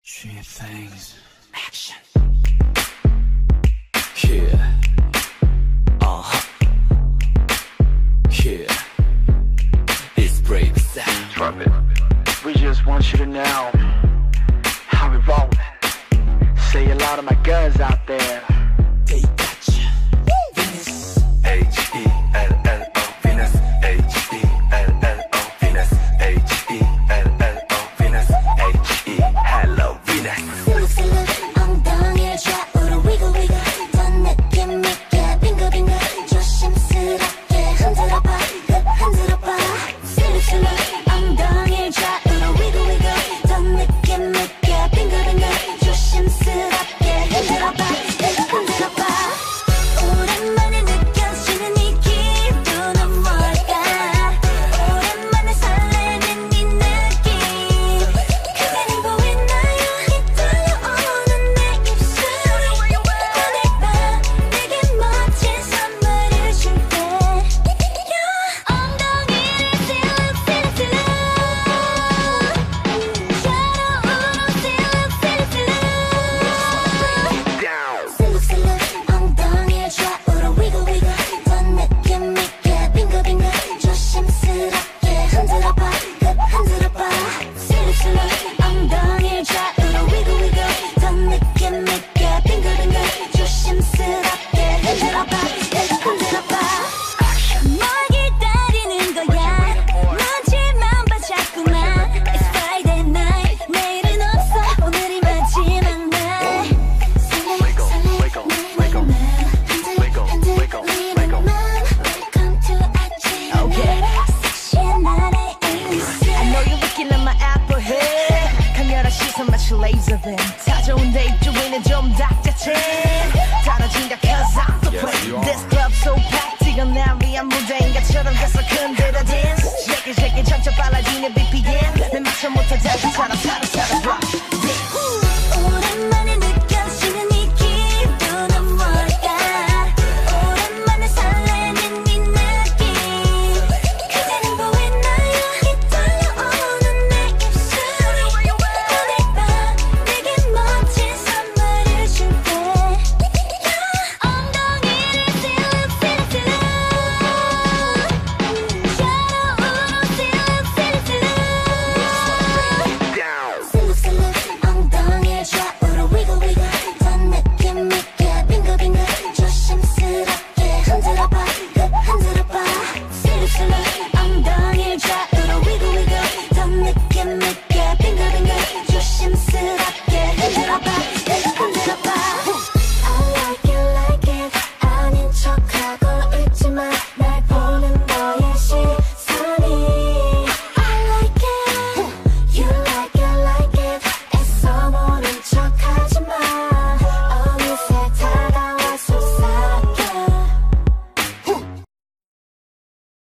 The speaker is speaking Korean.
Three things. Action. Yeah. Yeah. It's brave sound. Drop it. We just want you to know how we rollin'. Say a lot of my guys out there. They got ya. Venus. H-E-L-L-O Venus. H-E-L-L-O Venus. H-E-L-L-O Venus. H-E-Hello Venus. 슬슬슬 엉덩이를 좌우로 wiggle wiggle 더 느낌 있게 빙글빙글 조심스럽게 흔들어봐 흔들어봐 슬슬슬 엉덩이를 좌우로 wiggle wiggle 더 느낌 있게 빙글빙글 조심스럽게 흔들어봐 흔들어봐 오랜만에 느껴지는 이 기분은 뭘까 오랜만에 설레는 이 느낌 그대는 보이나요 이 떨려오는 내 입술 오늘 밤 내게 멋진 선물을 줄게 엉덩이를 슬슬슬 슬슬슬 엉덩이를 좌우로 wiggle wiggle 더 느낌 있게 빙글빙글 조심스럽게 흔들어봐 흔들어봐 슬슬슬 엉덩이를 좌우로 wiggle wiggle 더 느낌 있게 빙글빙글 조심스럽게 흔들어봐 흔들어봐 뭘 기다리는 거야 눈치만 봐 자꾸만 It's Friday night 내일은 없어 오늘이 마지막 날 Wiggle, wiggle, wiggle. Wiggle, wiggle, wiggle. Welcome to 아침 섹시한 나의 일생 I know you're looking at my apple head 강렬한 시선 마치 laser beam 찾아온 데이 주위는 좀 닥자친 떨어진다 cause I'm the play This club so packed 이건 날 위한 무대인 것처럼 계속 흔들어 dance Shake it shake it 점점 빨라지는 BPM 내 맞춰 못하자 그처럼